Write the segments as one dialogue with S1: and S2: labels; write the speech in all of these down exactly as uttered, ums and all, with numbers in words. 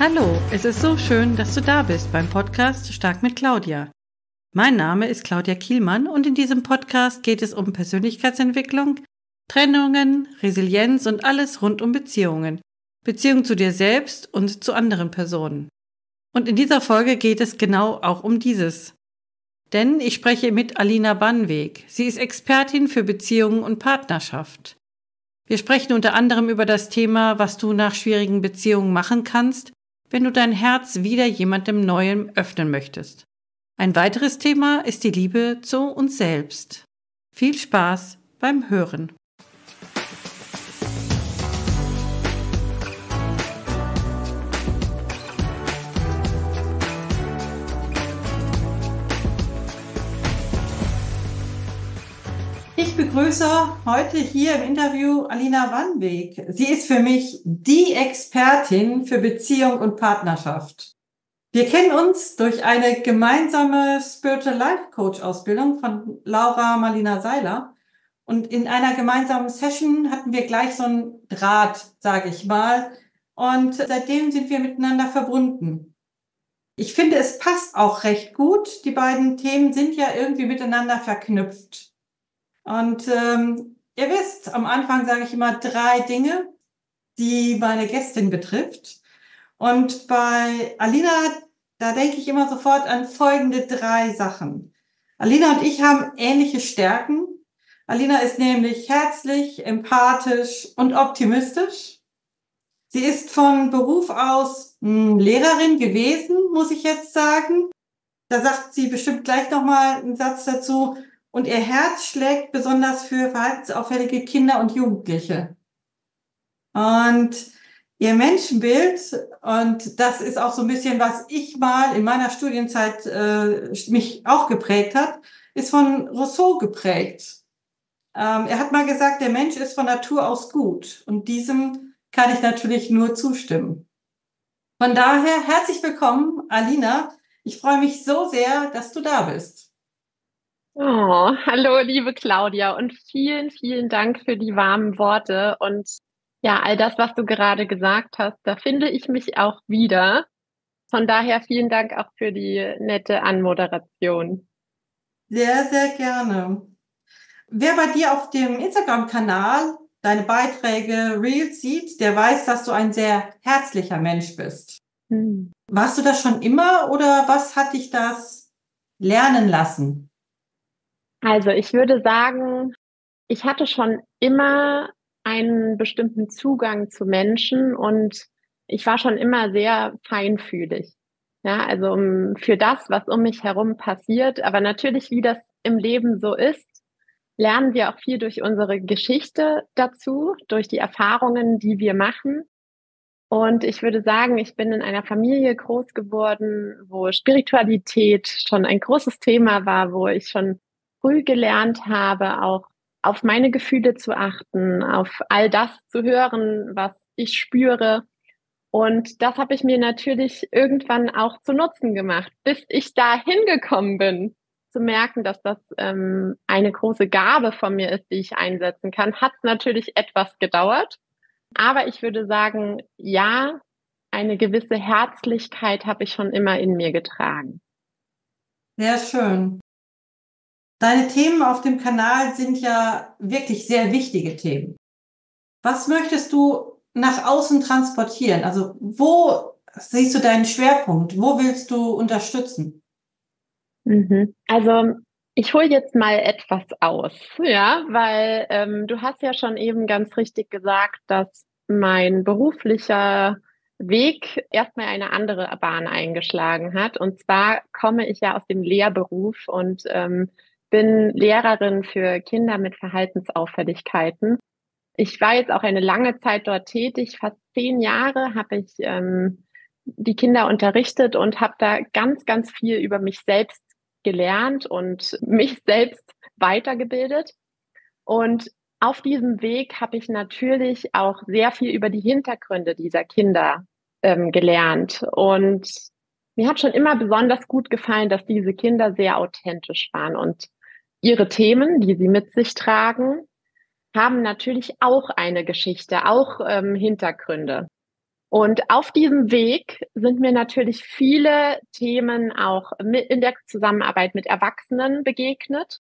S1: Hallo, es ist so schön, dass du da bist beim Podcast Stark mit Claudia. Mein Name ist Claudia Kielmann und in diesem Podcast geht es um Persönlichkeitsentwicklung, Trennungen, Resilienz und alles rund um Beziehungen, Beziehung zu dir selbst und zu anderen Personen. Und in dieser Folge geht es genau auch um dieses. Denn ich spreche mit Alina Bannweg. Sie ist Expertin für Beziehungen und Partnerschaft. Wir sprechen unter anderem über das Thema, was du nach schwierigen Beziehungen machen kannst, wenn du dein Herz wieder jemandem Neuem öffnen möchtest. Ein weiteres Thema ist die Liebe zu uns selbst. Viel Spaß beim Hören. Ich begrüße heute hier im Interview Alina Bannweg. Sie ist für mich die Expertin für Beziehung und Partnerschaft. Wir kennen uns durch eine gemeinsame Spiritual Life Coach Ausbildung von Laura Marlina Seiler. Und in einer gemeinsamen Session hatten wir gleich so einen Draht, sage ich mal. Und seitdem sind wir miteinander verbunden. Ich finde, es passt auch recht gut. Die beiden Themen sind ja irgendwie miteinander verknüpft. Und ähm, ihr wisst, am Anfang sage ich immer drei Dinge, die meine Gästin betrifft. Und bei Alina, da denke ich immer sofort an folgende drei Sachen. Alina und ich haben ähnliche Stärken. Alina ist nämlich herzlich, empathisch und optimistisch. Sie ist von Beruf aus mh, Lehrerin gewesen, muss ich jetzt sagen. Da sagt sie bestimmt gleich nochmal einen Satz dazu. Und ihr Herz schlägt besonders für verhaltensauffällige Kinder und Jugendliche. Und ihr Menschenbild, und das ist auch so ein bisschen, was ich mal in meiner Studienzeit äh, mich auch geprägt hat, ist von Rousseau geprägt. Ähm, er hat mal gesagt, der Mensch ist von Natur aus gut. Und diesem kann ich natürlich nur zustimmen. Von daher herzlich willkommen, Alina. Ich freue mich so sehr, dass du da bist.
S2: Oh, hallo, liebe Claudia, und vielen, vielen Dank für die warmen Worte und ja, all das, was du gerade gesagt hast, da finde ich mich auch wieder. Von daher vielen Dank auch für die nette Anmoderation.
S1: Sehr, sehr gerne. Wer bei dir auf dem Instagram-Kanal deine Beiträge Reels sieht, der weiß, dass du ein sehr herzlicher Mensch bist. Hm. Warst du das schon immer oder was hat dich das lernen lassen?
S2: Also ich würde sagen, ich hatte schon immer einen bestimmten Zugang zu Menschen und ich war schon immer sehr feinfühlig. Ja, also um, für das, was um mich herum passiert. Aber natürlich, wie das im Leben so ist, lernen wir auch viel durch unsere Geschichte dazu, durch die Erfahrungen, die wir machen. Und ich würde sagen, ich bin in einer Familie groß geworden, wo Spiritualität schon ein großes Thema war, wo ich schon früh gelernt habe, auch auf meine Gefühle zu achten, auf all das zu hören, was ich spüre. Und das habe ich mir natürlich irgendwann auch zu Nutzen gemacht, bis ich da hingekommen bin, zu merken, dass das ähm, eine große Gabe von mir ist, die ich einsetzen kann, hat es natürlich etwas gedauert. Aber ich würde sagen, ja, eine gewisse Herzlichkeit habe ich schon immer in mir getragen.
S1: Sehr schön. Deine Themen auf dem Kanal sind ja wirklich sehr wichtige Themen. Was möchtest du nach außen transportieren? Also wo siehst du deinen Schwerpunkt? Wo willst du unterstützen?
S2: Mhm. Also ich hole jetzt mal etwas aus, ja, weil ähm, du hast ja schon eben ganz richtig gesagt, dass mein beruflicher Weg erstmal eine andere Bahn eingeschlagen hat. Und zwar komme ich ja aus dem Lehrberuf und ähm, bin Lehrerin für Kinder mit Verhaltensauffälligkeiten. Ich war jetzt auch eine lange Zeit dort tätig. Fast zehn Jahre habe ich ähm, die Kinder unterrichtet und habe da ganz, ganz viel über mich selbst gelernt und mich selbst weitergebildet. Und auf diesem Weg habe ich natürlich auch sehr viel über die Hintergründe dieser Kinder ähm, gelernt. Und mir hat schon immer besonders gut gefallen, dass diese Kinder sehr authentisch waren und ihre Themen, die sie mit sich tragen, haben natürlich auch eine Geschichte, auch ähm, Hintergründe. Und auf diesem Weg sind mir natürlich viele Themen auch in der Zusammenarbeit mit Erwachsenen begegnet.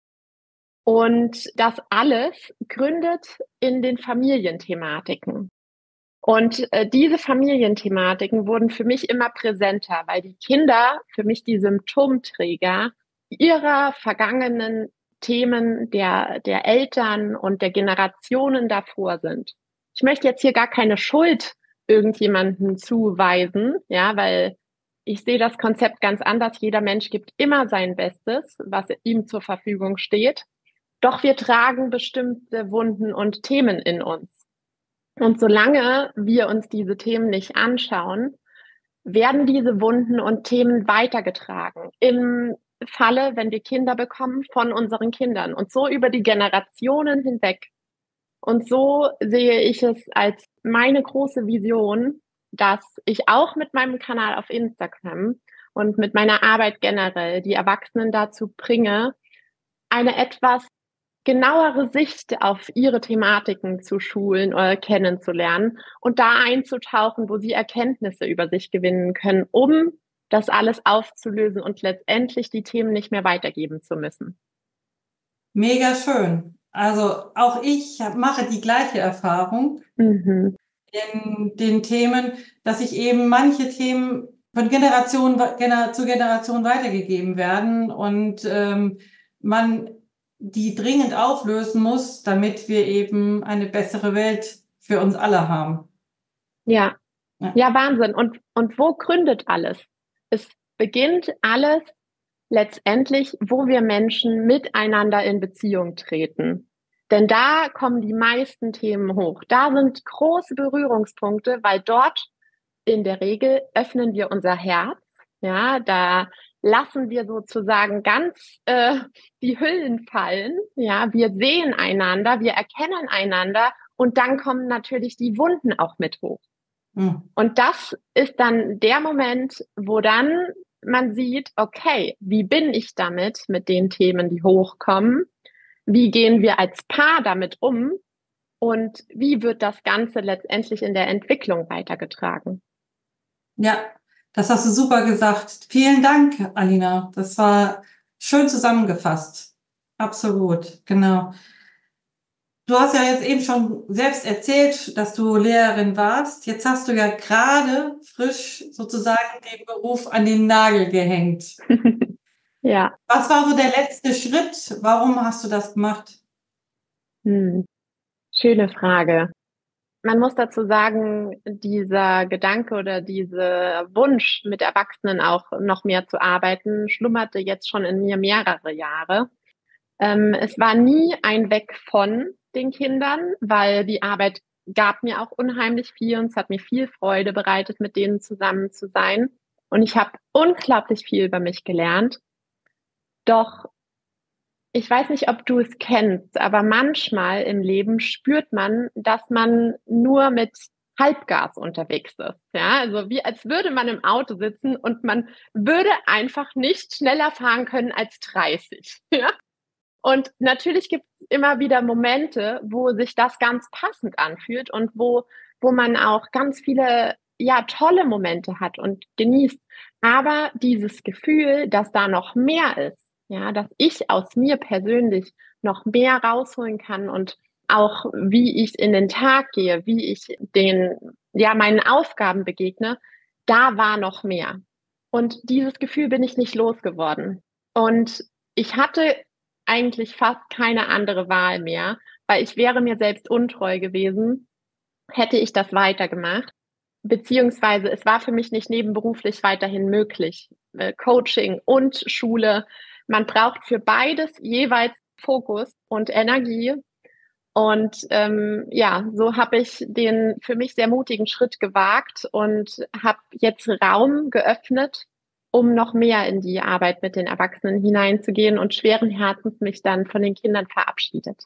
S2: Und das alles gründet in den Familienthematiken. Und äh, diese Familienthematiken wurden für mich immer präsenter, weil die Kinder für mich die Symptomträger ihrer vergangenen Themen der, der Eltern und der Generationen davor sind. Ich möchte jetzt hier gar keine Schuld irgendjemanden zuweisen, ja, weil ich sehe das Konzept ganz anders. Jeder Mensch gibt immer sein Bestes, was ihm zur Verfügung steht. Doch wir tragen bestimmte Wunden und Themen in uns. Und solange wir uns diese Themen nicht anschauen, werden diese Wunden und Themen weitergetragen. Im Falle, wenn wir Kinder bekommen, von unseren Kindern und so über die Generationen hinweg. Und so sehe ich es als meine große Vision, dass ich auch mit meinem Kanal auf Instagram und mit meiner Arbeit generell die Erwachsenen dazu bringe, eine etwas genauere Sicht auf ihre Thematiken zu schulen oder kennenzulernen und da einzutauchen, wo sie Erkenntnisse über sich gewinnen können, um das alles aufzulösen und letztendlich die Themen nicht mehr weitergeben zu müssen.
S1: Mega schön. Also auch ich mache die gleiche Erfahrung mhm. in den Themen, dass ich eben manche Themen von Generation zu Generation weitergegeben werden und ähm, man die dringend auflösen muss, damit wir eben eine bessere Welt für uns alle haben.
S2: Ja, ja, ja Wahnsinn. Und, und wo gründet alles? Es beginnt alles letztendlich, wo wir Menschen miteinander in Beziehung treten. Denn da kommen die meisten Themen hoch. Da sind große Berührungspunkte, weil dort in der Regel öffnen wir unser Herz. Ja, da lassen wir sozusagen ganz äh, die Hüllen fallen. Ja, wir sehen einander, wir erkennen einander und dann kommen natürlich die Wunden auch mit hoch. Mhm. Und das ist dann der Moment, wo dann man sieht, okay, wie bin ich damit, mit den Themen, die hochkommen? Wie gehen wir als Paar damit um? Und wie wird das Ganze letztendlich in der Entwicklung weitergetragen?
S1: Ja, das hast du super gesagt. Vielen Dank, Alina. Das war schön zusammengefasst. Absolut, genau. Du hast ja jetzt eben schon selbst erzählt, dass du Lehrerin warst. Jetzt hast du ja gerade frisch sozusagen den Beruf an den Nagel gehängt.
S2: Ja.
S1: Was war so der letzte Schritt? Warum hast du das gemacht?
S2: Hm. Schöne Frage. Man muss dazu sagen, dieser Gedanke oder dieser Wunsch, mit Erwachsenen auch noch mehr zu arbeiten, schlummerte jetzt schon in mir mehrere Jahre. Ähm, es war nie ein Weg von den Kindern, weil die Arbeit gab mir auch unheimlich viel und es hat mir viel Freude bereitet, mit denen zusammen zu sein. Und ich habe unglaublich viel über mich gelernt. Doch ich weiß nicht, ob du es kennst, aber manchmal im Leben spürt man, dass man nur mit Halbgas unterwegs ist. Ja, also wie als würde man im Auto sitzen und man würde einfach nicht schneller fahren können als dreißig. Ja? Und natürlich gibt es immer wieder Momente, wo sich das ganz passend anfühlt und wo, wo man auch ganz viele, ja, tolle Momente hat und genießt. Aber dieses Gefühl, dass da noch mehr ist, ja, dass ich aus mir persönlich noch mehr rausholen kann und auch wie ich in den Tag gehe, wie ich den, ja, meinen Aufgaben begegne, da war noch mehr. Und dieses Gefühl bin ich nicht losgeworden. Und ich hatte eigentlich fast keine andere Wahl mehr, weil ich wäre mir selbst untreu gewesen, hätte ich das weitergemacht. Beziehungsweise es war für mich nicht nebenberuflich weiterhin möglich. Äh, Coaching und Schule. Man braucht für beides jeweils Fokus und Energie. Und ähm, ja, so habe ich den für mich sehr mutigen Schritt gewagt und habe jetzt Raum geöffnet, um noch mehr in die Arbeit mit den Erwachsenen hineinzugehen und schweren Herzens mich dann von den Kindern verabschiedet.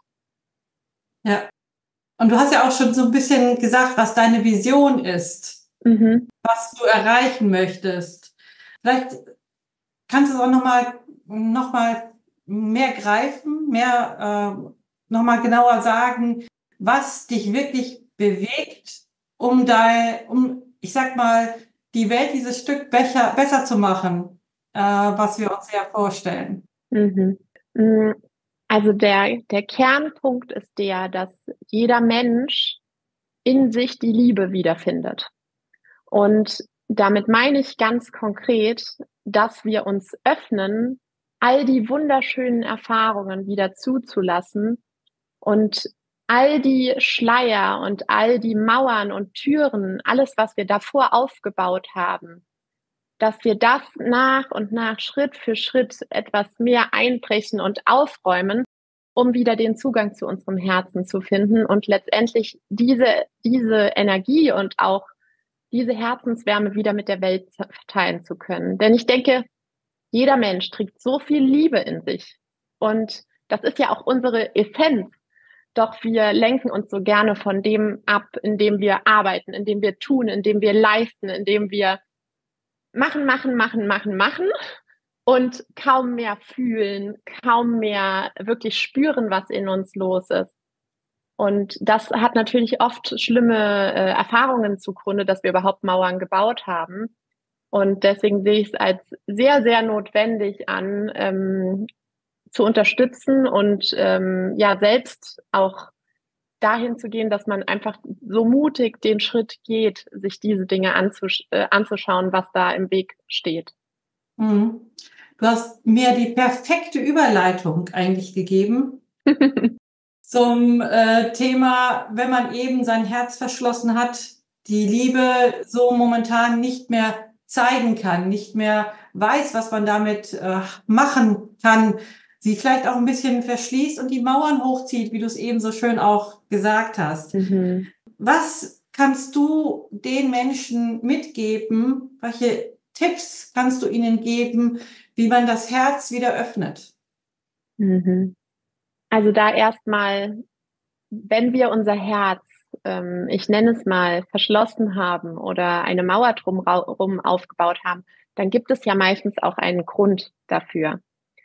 S1: Ja. Und du hast ja auch schon so ein bisschen gesagt, was deine Vision ist, mhm. was du erreichen möchtest. Vielleicht kannst du es auch nochmal noch mal mehr greifen, mehr äh, nochmal genauer sagen, was dich wirklich bewegt, um, dein, um ich sag mal, die Welt dieses Stück besser, besser zu machen, äh, was wir uns ja vorstellen?
S2: Mhm. Also der, der Kernpunkt ist der, dass jeder Mensch in sich die Liebe wiederfindet. Und damit meine ich ganz konkret, dass wir uns öffnen, all die wunderschönen Erfahrungen wieder zuzulassen und all die Schleier und all die Mauern und Türen, alles, was wir davor aufgebaut haben, dass wir das nach und nach Schritt für Schritt etwas mehr einbrechen und aufräumen, um wieder den Zugang zu unserem Herzen zu finden und letztendlich diese, diese Energie und auch diese Herzenswärme wieder mit der Welt teilen zu können. Denn ich denke, jeder Mensch trägt so viel Liebe in sich. Und das ist ja auch unsere Essenz. Doch wir lenken uns so gerne von dem ab, indem wir arbeiten, indem wir tun, indem wir leisten, indem wir machen, machen, machen, machen, machen und kaum mehr fühlen, kaum mehr wirklich spüren, was in uns los ist. Und das hat natürlich oft schlimme äh, Erfahrungen zugrunde, dass wir überhaupt Mauern gebaut haben. Und deswegen sehe ich es als sehr, sehr notwendig an, ähm, zu unterstützen und ähm, ja selbst auch dahin zu gehen, dass man einfach so mutig den Schritt geht, sich diese Dinge anzusch äh, anzuschauen, was da im Weg steht.
S1: Mhm. Du hast mir die perfekte Überleitung eigentlich gegeben zum äh, Thema, wenn man eben sein Herz verschlossen hat, die Liebe so momentan nicht mehr zeigen kann, nicht mehr weiß, was man damit äh, machen kann, sie vielleicht auch ein bisschen verschließt und die Mauern hochzieht, wie du es eben so schön auch gesagt hast.
S2: Mhm.
S1: Was kannst du den Menschen mitgeben? Welche Tipps kannst du ihnen geben, wie man das Herz wieder öffnet?
S2: Mhm. Also da erstmal, wenn wir unser Herz, ähm, ich nenne es mal, verschlossen haben oder eine Mauer drumherum aufgebaut haben, dann gibt es ja meistens auch einen Grund dafür.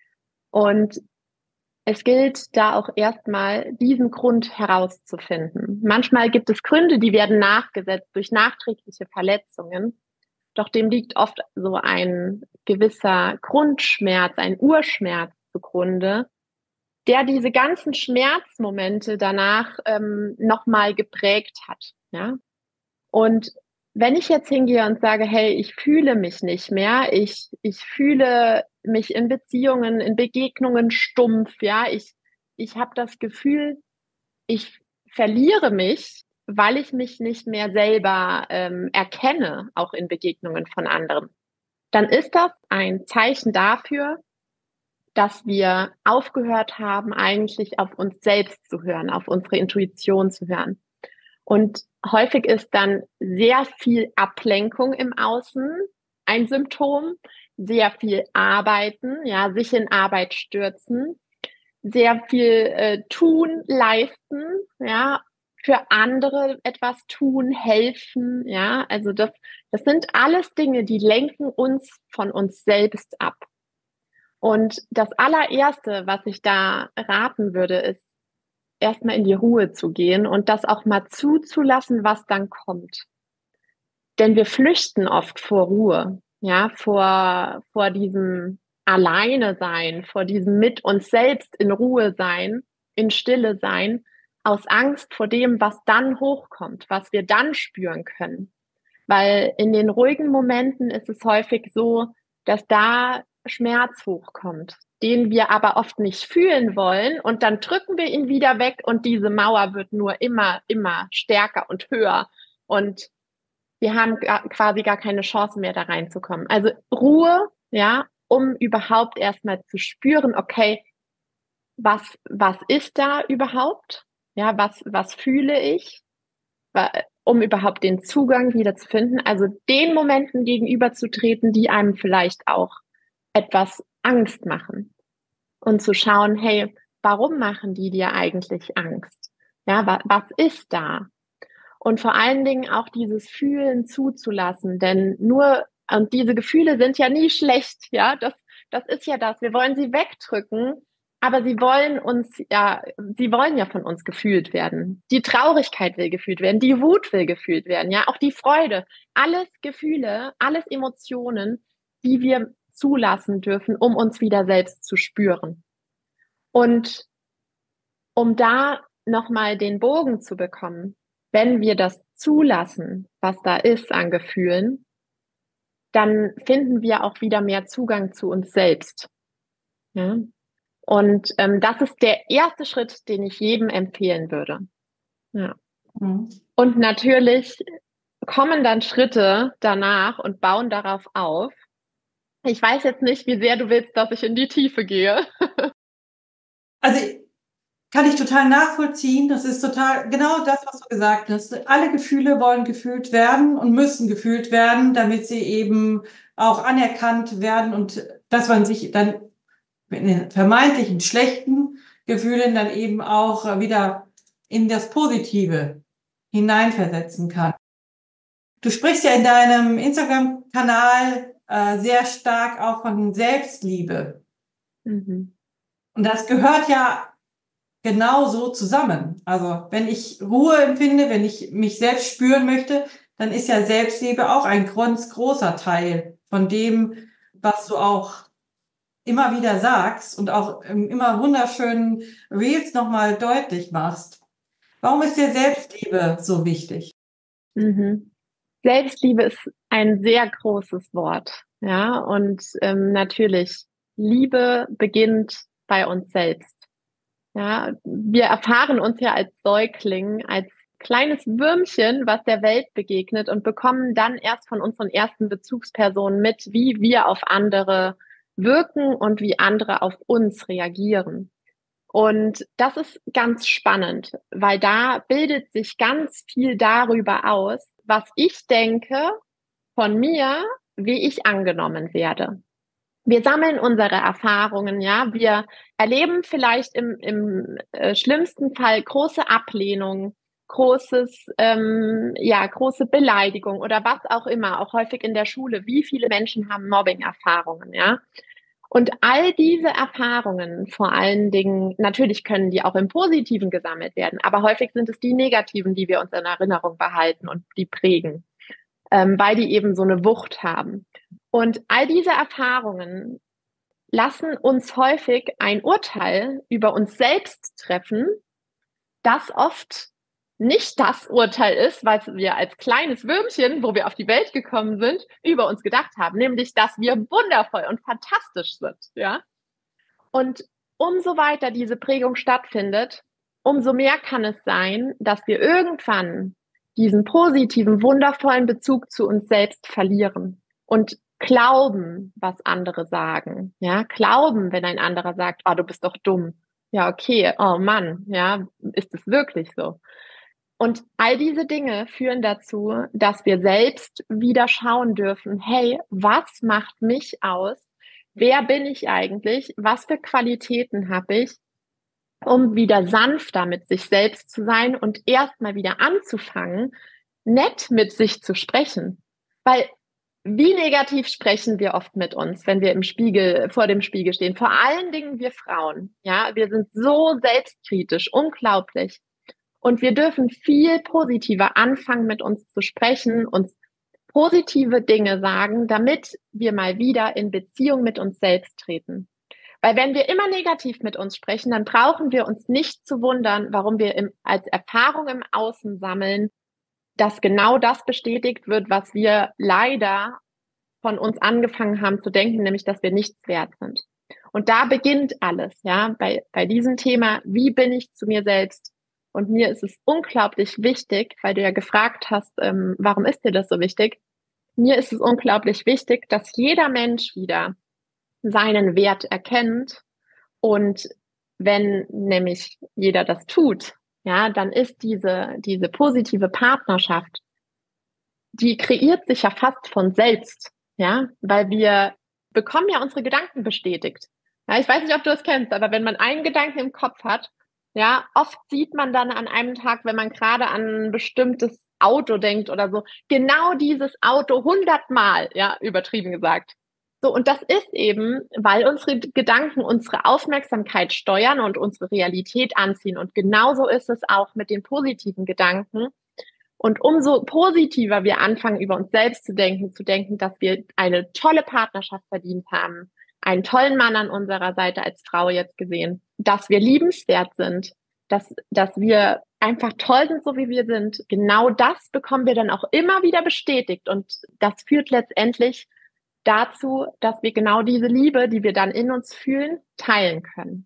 S2: Und es gilt da auch erstmal, diesen Grund herauszufinden. Manchmal gibt es Gründe, die werden nachgesetzt durch nachträgliche Verletzungen. Doch dem liegt oft so ein gewisser Grundschmerz, ein Urschmerz zugrunde, der diese ganzen Schmerzmomente danach ähm, nochmal geprägt hat. Ja? Und wenn ich jetzt hingehe und sage, hey, ich fühle mich nicht mehr, ich, ich fühle mich in Beziehungen, in Begegnungen stumpf, ja, ich, ich habe das Gefühl, ich verliere mich, weil ich mich nicht mehr selber ähm, erkenne, auch in Begegnungen von anderen, dann ist das ein Zeichen dafür, dass wir aufgehört haben, eigentlich auf uns selbst zu hören, auf unsere Intuition zu hören. Und häufig ist dann sehr viel Ablenkung im Außen ein Symptom, sehr viel Arbeiten, ja, sich in Arbeit stürzen, sehr viel äh, tun, leisten, ja, für andere etwas tun, helfen, ja, also das, das sind alles Dinge, die lenken uns von uns selbst ab. Und das allererste, was ich da raten würde, ist, erstmal in die Ruhe zu gehen und das auch mal zuzulassen, was dann kommt. Denn wir flüchten oft vor Ruhe, ja, vor, vor diesem Alleine sein, vor diesem mit uns selbst in Ruhe sein, in Stille sein, aus Angst vor dem, was dann hochkommt, was wir dann spüren können. Weil in den ruhigen Momenten ist es häufig so, dass da Schmerz hochkommt, den wir aber oft nicht fühlen wollen und dann drücken wir ihn wieder weg und diese Mauer wird nur immer, immer stärker und höher und wir haben quasi gar keine Chance mehr da reinzukommen. Also Ruhe, ja, um überhaupt erstmal zu spüren, okay, was, was ist da überhaupt? Ja, was, was fühle ich? Um überhaupt den Zugang wieder zu finden, also den Momenten gegenüberzutreten, die einem vielleicht auch etwas Angst machen und zu schauen, hey, warum machen die dir eigentlich Angst? Ja, wa was ist da? Und vor allen Dingen auch dieses Fühlen zuzulassen, denn nur, und diese Gefühle sind ja nie schlecht, ja, das, das ist ja das, wir wollen sie wegdrücken, aber sie wollen uns ja, sie wollen ja von uns gefühlt werden. Die Traurigkeit will gefühlt werden, die Wut will gefühlt werden, ja, auch die Freude. Alles Gefühle, alles Emotionen, die wir zulassen dürfen, um uns wieder selbst zu spüren. Und um da nochmal den Bogen zu bekommen, wenn wir das zulassen, was da ist an Gefühlen, dann finden wir auch wieder mehr Zugang zu uns selbst. Ja? Und ähm, das ist der erste Schritt, den ich jedem empfehlen würde. Ja. Mhm. Und natürlich kommen dann Schritte danach und bauen darauf auf. Ich weiß jetzt nicht, wie sehr du willst, dass ich in die Tiefe gehe.
S1: Also kann ich total nachvollziehen. Das ist total genau das, was du gesagt hast. Alle Gefühle wollen gefühlt werden und müssen gefühlt werden, damit sie eben auch anerkannt werden und dass man sich dann in den vermeintlichen schlechten Gefühlen dann eben auch wieder in das Positive hineinversetzen kann. Du sprichst ja in deinem Instagram-Kanal äh, sehr stark auch von Selbstliebe. Mhm. Und das gehört ja genauso zusammen. Also wenn ich Ruhe empfinde, wenn ich mich selbst spüren möchte, dann ist ja Selbstliebe auch ein ganz großer Teil von dem, was du auch immer wieder sagst und auch im immer wunderschönen Reels nochmal deutlich machst. Warum ist dir Selbstliebe so wichtig?
S2: Mhm. Selbstliebe ist ein sehr großes Wort, ja, und ähm, natürlich, Liebe beginnt bei uns selbst. Ja, wir erfahren uns ja als Säugling, als kleines Würmchen, was der Welt begegnet und bekommen dann erst von unseren ersten Bezugspersonen mit, wie wir auf andere wirken und wie andere auf uns reagieren. Und das ist ganz spannend, weil da bildet sich ganz viel darüber aus, was ich denke von mir, wie ich angenommen werde. Wir sammeln unsere Erfahrungen, ja. Wir erleben vielleicht im, im äh, schlimmsten Fall große Ablehnung, großes, ähm, ja, große Beleidigung oder was auch immer, auch häufig in der Schule. Wie viele Menschen haben Mobbing-Erfahrungen, ja? Und all diese Erfahrungen, vor allen Dingen, natürlich können die auch im Positiven gesammelt werden, aber häufig sind es die Negativen, die wir uns in Erinnerung behalten und die prägen, ähm, weil die eben so eine Wucht haben. Und all diese Erfahrungen lassen uns häufig ein Urteil über uns selbst treffen, das oft nicht das Urteil ist, was wir als kleines Würmchen, wo wir auf die Welt gekommen sind, über uns gedacht haben, nämlich, dass wir wundervoll und fantastisch sind, ja. Und umso weiter diese Prägung stattfindet, umso mehr kann es sein, dass wir irgendwann diesen positiven, wundervollen Bezug zu uns selbst verlieren und glauben, was andere sagen, ja, glauben, wenn ein anderer sagt, oh, du bist doch dumm. Ja, okay, oh Mann, ja, ist es wirklich so? Und all diese Dinge führen dazu, dass wir selbst wieder schauen dürfen, hey, was macht mich aus? Wer bin ich eigentlich? Was für Qualitäten habe ich? Um wieder sanfter mit sich selbst zu sein und erstmal wieder anzufangen, nett mit sich zu sprechen. Weil wie negativ sprechen wir oft mit uns, wenn wir im Spiegel, vor dem Spiegel stehen. Vor allen Dingen wir Frauen. Ja, wir sind so selbstkritisch, unglaublich. Und wir dürfen viel positiver anfangen, mit uns zu sprechen, uns positive Dinge sagen, damit wir mal wieder in Beziehung mit uns selbst treten. Weil wenn wir immer negativ mit uns sprechen, dann brauchen wir uns nicht zu wundern, warum wir im, als Erfahrung im Außen sammeln, dass genau das bestätigt wird, was wir leider von uns angefangen haben zu denken, nämlich, dass wir nichts wert sind. Und da beginnt alles, ja, bei, bei diesem Thema, wie bin ich zu mir selbst? Und mir ist es unglaublich wichtig, weil du ja gefragt hast, ähm, warum ist dir das so wichtig? Mir ist es unglaublich wichtig, dass jeder Mensch wieder seinen Wert erkennt. Und wenn nämlich jeder das tut, ja, dann ist diese, diese positive Partnerschaft, die kreiert sich ja fast von selbst, ja, weil wir bekommen ja unsere Gedanken bestätigt. Ja, ich weiß nicht, ob du das kennst, aber wenn man einen Gedanken im Kopf hat, ja, oft sieht man dann an einem Tag, wenn man gerade an ein bestimmtes Auto denkt oder so, genau dieses Auto hundertmal, ja, übertrieben gesagt. So, und das ist eben, weil unsere Gedanken unsere Aufmerksamkeit steuern und unsere Realität anziehen. Und genauso ist es auch mit den positiven Gedanken. Und umso positiver wir anfangen, über uns selbst zu denken, zu denken, dass wir eine tolle Partnerschaft verdient haben, einen tollen Mann an unserer Seite als Frau jetzt gesehen, dass wir liebenswert sind, dass, dass wir einfach toll sind, so wie wir sind. Genau das bekommen wir dann auch immer wieder bestätigt. Und das führt letztendlich dazu, dass wir genau diese Liebe, die wir dann in uns fühlen, teilen können.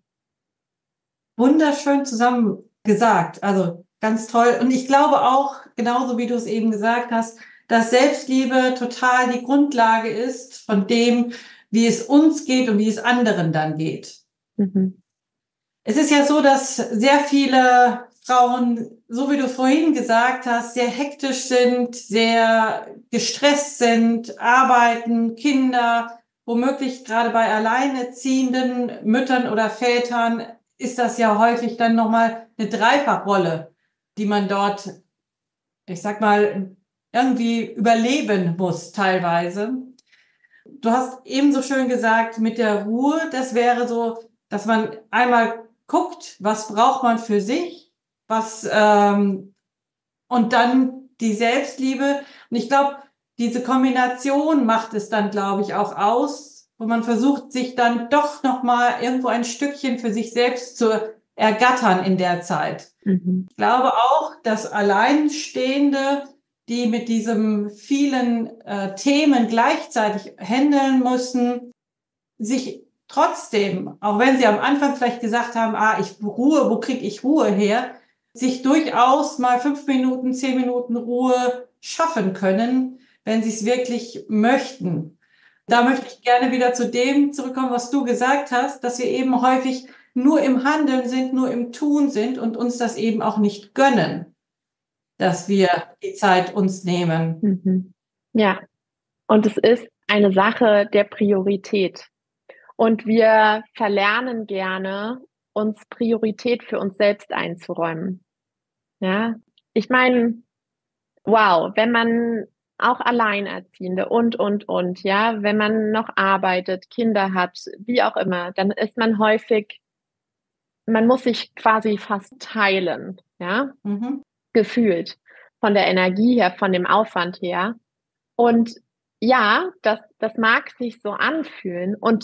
S1: Wunderschön zusammen gesagt. Also ganz toll. Und ich glaube auch, genauso wie du es eben gesagt hast, dass Selbstliebe total die Grundlage ist von dem, wie es uns geht und wie es anderen dann geht.
S2: Mhm.
S1: Es ist ja so, dass sehr viele Frauen, so wie du vorhin gesagt hast, sehr hektisch sind, sehr gestresst sind, arbeiten, Kinder, womöglich gerade bei alleinerziehenden Müttern oder Vätern ist das ja häufig dann nochmal eine Dreifachrolle, die man dort, ich sag mal, irgendwie überleben muss teilweise. Du hast ebenso schön gesagt, mit der Ruhe, das wäre so, dass man einmal guckt, was braucht man für sich, was ähm, und dann die Selbstliebe. Und ich glaube, diese Kombination macht es dann, glaube ich, auch aus, wo man versucht, sich dann doch noch mal irgendwo ein Stückchen für sich selbst zu ergattern in der Zeit.
S2: Mhm.
S1: Ich glaube auch, dass Alleinstehende, die mit diesen vielen äh, Themen gleichzeitig handeln müssen, sich trotzdem, auch wenn sie am Anfang vielleicht gesagt haben, ah, ich Ruhe, wo kriege ich Ruhe her, sich durchaus mal fünf Minuten, zehn Minuten Ruhe schaffen können, wenn sie es wirklich möchten. Da möchte ich gerne wieder zu dem zurückkommen, was du gesagt hast, dass wir eben häufig nur im Handeln sind, nur im Tun sind und uns das eben auch nicht gönnen, dass wir die Zeit uns nehmen.
S2: Mhm. Ja, und es ist eine Sache der Priorität. Und wir verlernen gerne, uns Priorität für uns selbst einzuräumen. Ja, ich meine, wow, wenn man auch Alleinerziehende und, und, und, ja, wenn man noch arbeitet, Kinder hat, wie auch immer, dann ist man häufig, man muss sich quasi fast teilen, ja,
S1: Mhm.
S2: gefühlt von der Energie her, von dem Aufwand her. Und ja, das, das mag sich so anfühlen. Und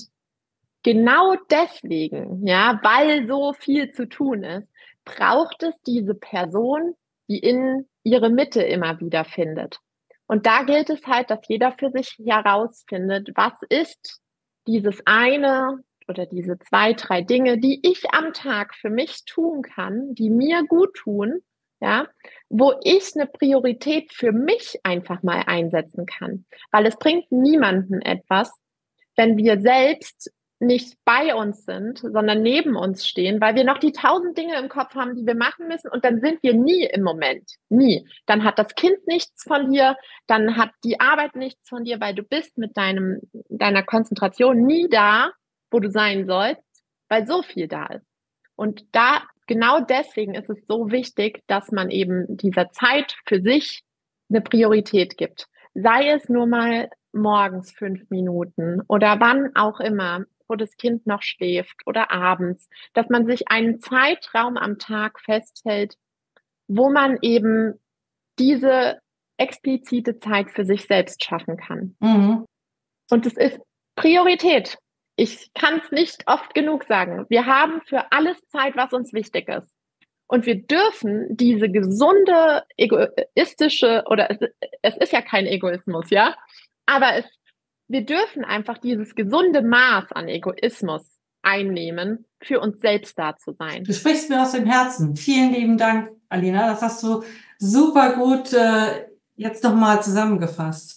S2: genau deswegen, ja, weil so viel zu tun ist, braucht es diese Person, die in ihre Mitte immer wieder findet. Und da gilt es halt, dass jeder für sich herausfindet, was ist dieses eine oder diese zwei, drei Dinge, die ich am Tag für mich tun kann, die mir gut tun, ja, wo ich eine Priorität für mich einfach mal einsetzen kann. Weil es bringt niemanden etwas, wenn wir selbst nicht bei uns sind, sondern neben uns stehen, weil wir noch die tausend Dinge im Kopf haben, die wir machen müssen, und dann sind wir nie im Moment. Nie. Dann hat das Kind nichts von dir, dann hat die Arbeit nichts von dir, weil du bist mit deinem, deiner Konzentration nie da, wo du sein sollst, weil so viel da ist. Und da, genau deswegen ist es so wichtig, dass man eben dieser Zeit für sich eine Priorität gibt. Sei es nur mal morgens fünf Minuten oder wann auch immer, wo das Kind noch schläft oder abends, dass man sich einen Zeitraum am Tag festhält, wo man eben diese explizite Zeit für sich selbst schaffen kann.
S1: Mhm.
S2: Und es ist Priorität. Ich kann es nicht oft genug sagen. Wir haben für alles Zeit, was uns wichtig ist. Und wir dürfen diese gesunde, egoistische, oder es, es ist ja kein Egoismus, ja, aber es, wir dürfen einfach dieses gesunde Maß an Egoismus einnehmen, für uns selbst da zu sein.
S1: Du sprichst mir aus dem Herzen. Vielen lieben Dank, Alina. Das hast du super gut äh, jetzt nochmal zusammengefasst.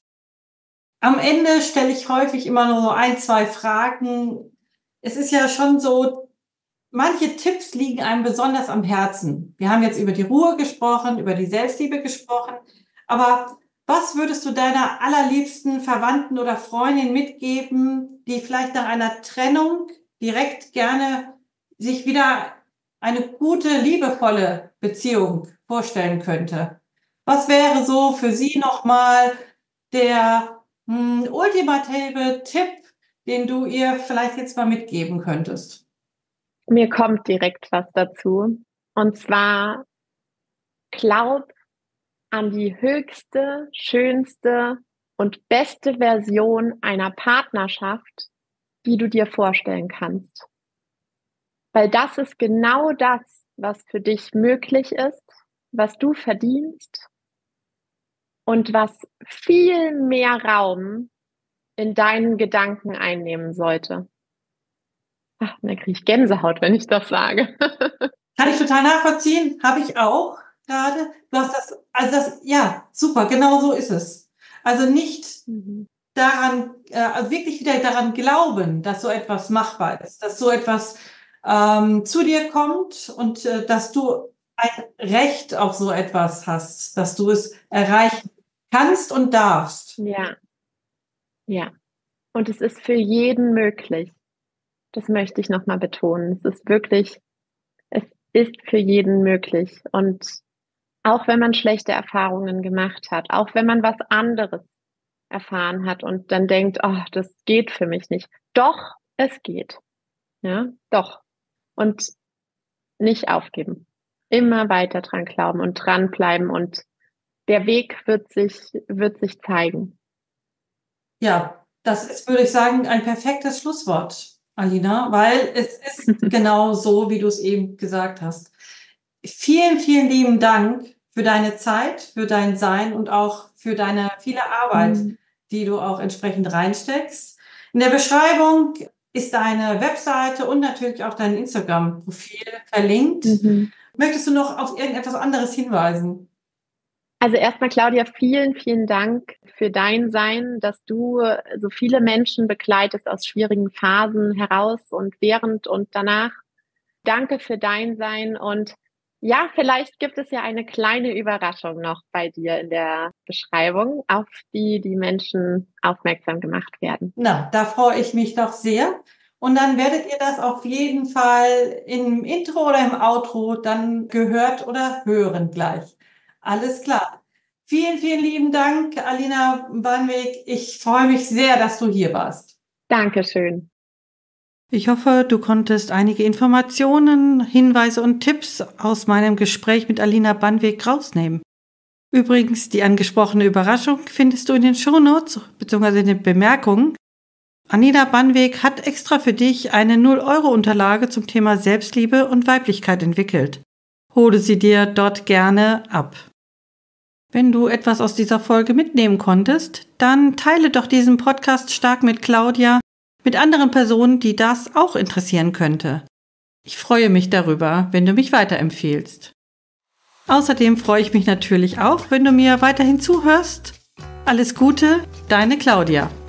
S1: Am Ende stelle ich häufig immer nur so ein, zwei Fragen. Es ist ja schon so, manche Tipps liegen einem besonders am Herzen. Wir haben jetzt über die Ruhe gesprochen, über die Selbstliebe gesprochen. Aber was würdest du deiner allerliebsten Verwandten oder Freundin mitgeben, die vielleicht nach einer Trennung direkt gerne sich wieder eine gute, liebevolle Beziehung vorstellen könnte? Was wäre so für sie nochmal der mh, ultimative Tipp, den du ihr vielleicht jetzt mal mitgeben könntest?
S2: Mir kommt direkt was dazu. Und zwar, glaub an die höchste, schönste und beste Version einer Partnerschaft, die du dir vorstellen kannst. Weil das ist genau das, was für dich möglich ist, was du verdienst und was viel mehr Raum in deinen Gedanken einnehmen sollte. Ach, da kriege ich Gänsehaut, wenn ich das sage.
S1: Kann ich total nachvollziehen, habe ich auch gerade. Du hast das, also das, ja, super, genau so ist es. Also nicht mhm. daran, äh, also wirklich wieder daran glauben, dass so etwas machbar ist, dass so etwas ähm, zu dir kommt und äh, dass du ein Recht auf so etwas hast, dass du es erreichen kannst und darfst.
S2: Ja, ja. Und es ist für jeden möglich. Das möchte ich nochmal betonen. Es ist wirklich, es ist für jeden möglich. Und auch wenn man schlechte Erfahrungen gemacht hat, auch wenn man was anderes erfahren hat und dann denkt, oh, das geht für mich nicht. Doch, es geht. Ja, doch. Und nicht aufgeben. Immer weiter dran glauben und dranbleiben und der Weg wird sich, wird sich zeigen.
S1: Ja, das ist, würde ich sagen, ein perfektes Schlusswort, Alina, weil es ist genau so, wie du es eben gesagt hast. Vielen, vielen lieben Dank für deine Zeit, für dein Sein und auch für deine viele Arbeit, mhm. die du auch entsprechend reinsteckst. In der Beschreibung ist deine Webseite und natürlich auch dein Instagram-Profil verlinkt. Mhm. Möchtest du noch auf irgendetwas anderes hinweisen?
S2: Also erstmal, Claudia, vielen, vielen Dank für dein Sein, dass du so viele Menschen begleitest aus schwierigen Phasen heraus und während und danach. Danke für dein Sein und ja, vielleicht gibt es ja eine kleine Überraschung noch bei dir in der Beschreibung, auf die die Menschen aufmerksam gemacht werden.
S1: Na, da freue ich mich doch sehr. Und dann werdet ihr das auf jeden Fall im Intro oder im Outro dann gehört oder hören gleich. Alles klar. Vielen, vielen lieben Dank, Alina Wanweg. Ich freue mich sehr, dass du hier warst.
S2: Dankeschön.
S1: Ich hoffe, du konntest einige Informationen, Hinweise und Tipps aus meinem Gespräch mit Alina Banweg rausnehmen. Übrigens, die angesprochene Überraschung findest du in den Shownotes bzw. in den Bemerkungen. Alina Banweg hat extra für dich eine null Euro Unterlage zum Thema Selbstliebe und Weiblichkeit entwickelt. Hole sie dir dort gerne ab. Wenn du etwas aus dieser Folge mitnehmen konntest, dann teile doch diesen Podcast stark mit Claudia, mit anderen Personen, die das auch interessieren könnte. Ich freue mich darüber, wenn du mich weiterempfehlst. Außerdem freue ich mich natürlich auch, wenn du mir weiterhin zuhörst. Alles Gute, deine Claudia.